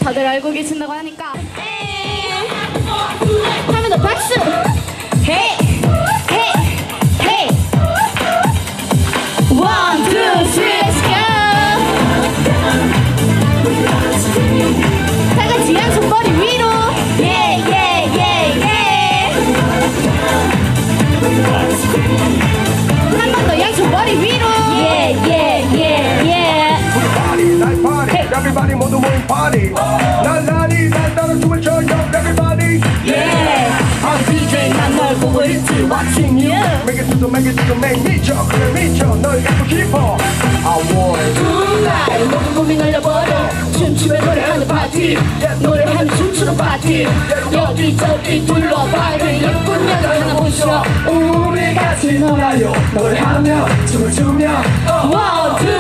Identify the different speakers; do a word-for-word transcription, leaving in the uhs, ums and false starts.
Speaker 1: 다들 알고 계신다고 하니까 하면 더 박수! 헤이! 헤이! 헤이! One, two, three, let's go! 다 같이 양손 머리 위로! Yeah, yeah, yeah, yeah! 한 번 더 양손 머리 위로! Yeah, yeah, yeah, yeah!
Speaker 2: Party, night party, hey. Everybody 모두 모인 party. 날라리 날 따라 춤을 춰요, everybody.
Speaker 1: Yeah, I'm 디제이 난 널 보고 있지, watching you.
Speaker 2: Make it to the, make it to the, make 미쳐, 그래 미쳐, 널 갖고 싶어. I want it.
Speaker 1: Tonight, 모든 고민 날려버려. 춤추며 노래하는 파티, 노래하는 춤추는 파티. 여기저기 둘러봐, 그 예쁜 여자 하나 모셔.
Speaker 2: 우리 같이 놀아요, 노래하며 춤을 추며.
Speaker 1: One, two,